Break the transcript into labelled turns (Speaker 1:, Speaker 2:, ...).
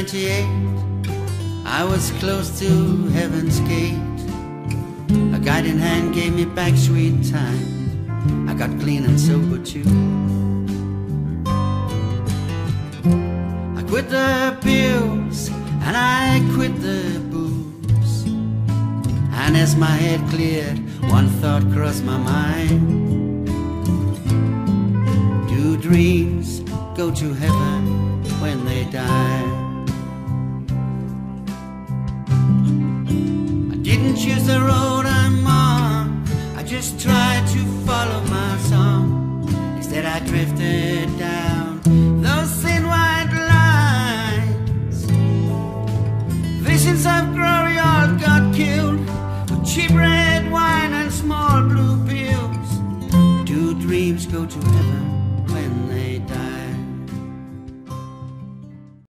Speaker 1: 98, I was close to heaven's gate. A guiding hand gave me back sweet time. I got clean and sober too. I quit the pills and I quit the booze. And as my head cleared, one thought crossed my mind. Do dreams go to heaven when they die? I didn't choose the road I'm on, I just tried to